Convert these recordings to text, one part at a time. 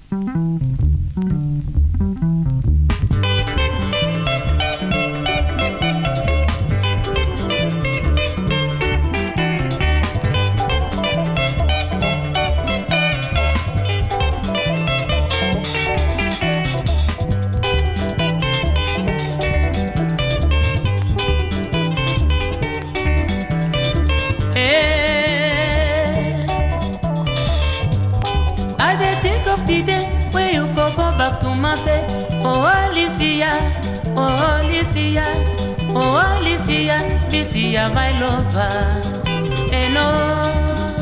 The day when you go back to my bed. Oh Alicia, oh Alicia, oh Alicia, Alicia my lover. And oh,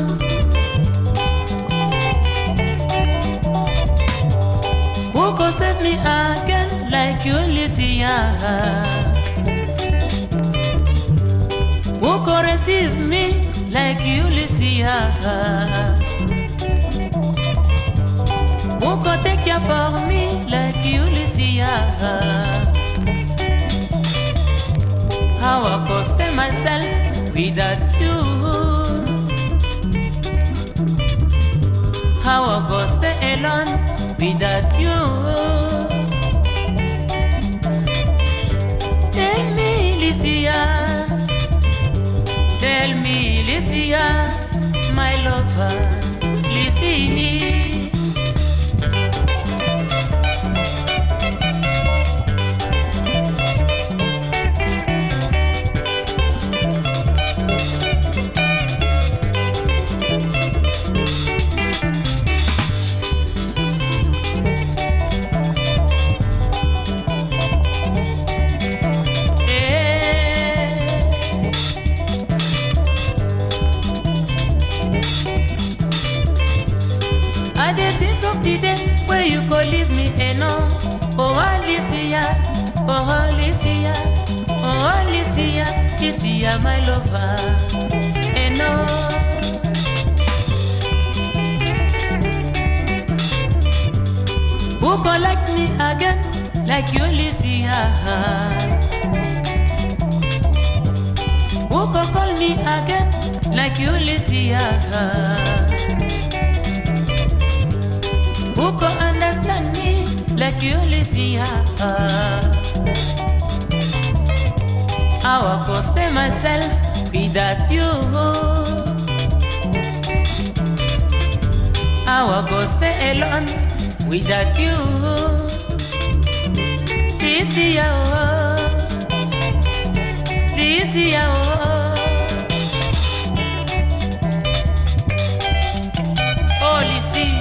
who could save me again like you, Alicia? Who could receive me like you, Alicia? Who could take care for me like you, Alicia? How I could stay myself without you? How I could stay alone without you? Tell me, Alicia. Tell me, Alicia, my lover, Alicia. I did think of the day where you could leave me and no. Oh Alicia, oh Alicia, oh Alicia, Alicia my lover. And no. Who could like me again like you, Alicia? Who could call me again like you, Alicia? Who could understand me like you, Alicia? How I could stay myself without you? How I could stay alone without you? Alicia, oh, Alicia, oh, oh, Alicia.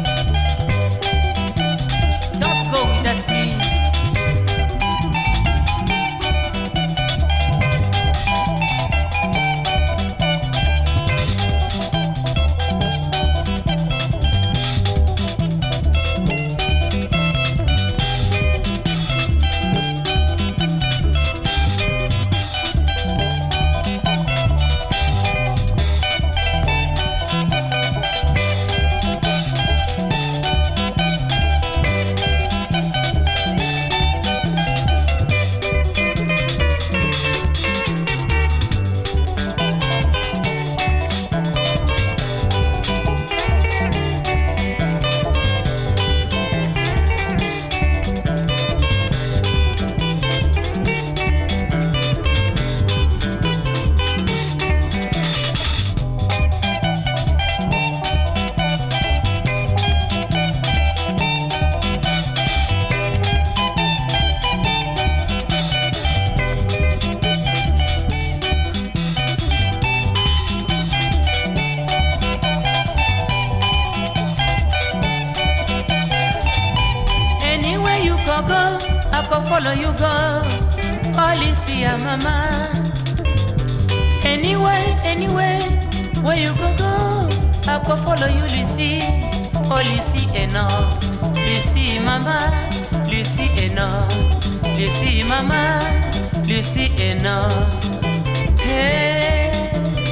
I go follow you go, Alicia mama. Anyway, where you go, I go follow you, Lucy. Oh Lucy eno, Lucy mama, Lucy eno, Lucy mama, Lucy eno. Hey.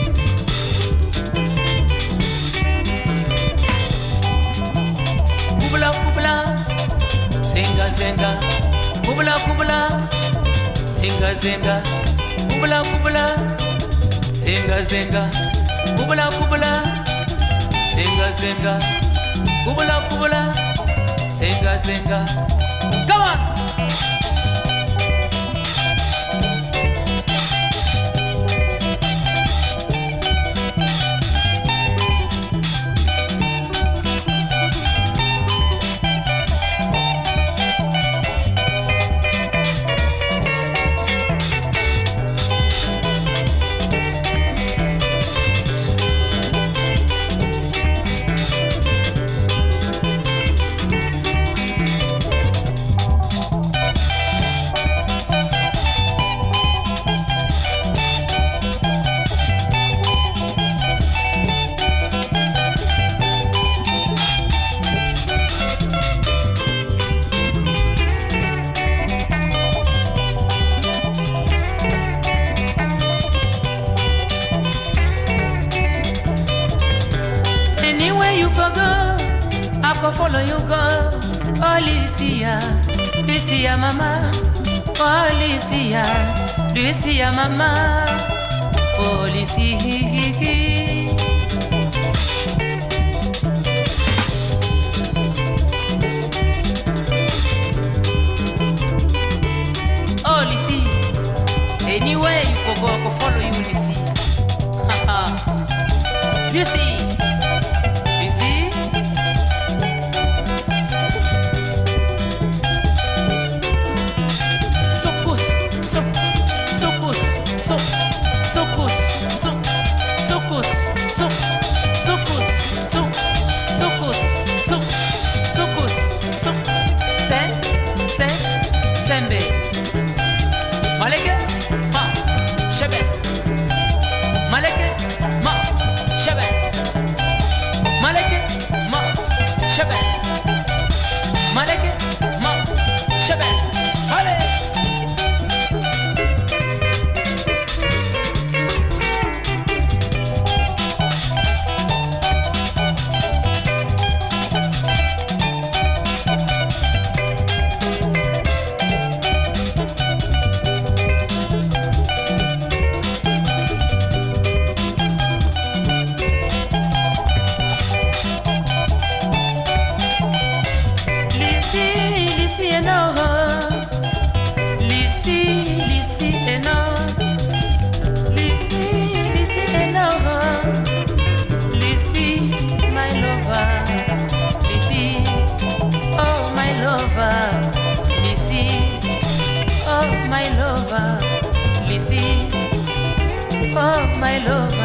Kubla kubla, zenga zenga. Kubla kubla, zenga zenga. Kubla kubla, zenga zenga. Kubla kubla, zenga zenga. Kubla kubla, zenga zenga. Come on. I go follow you go, oh Lucia, Lucia mama, oh Lucia, Lucia mama, oh Lucia. Oh Lucia, anyway you go, I go follow you Lucia. Lucia. Maleke, ma, shebe. Maleke, ma, shebe. Maleke, ma, shebe. Maleke, ma, shebe. Allez. My lover,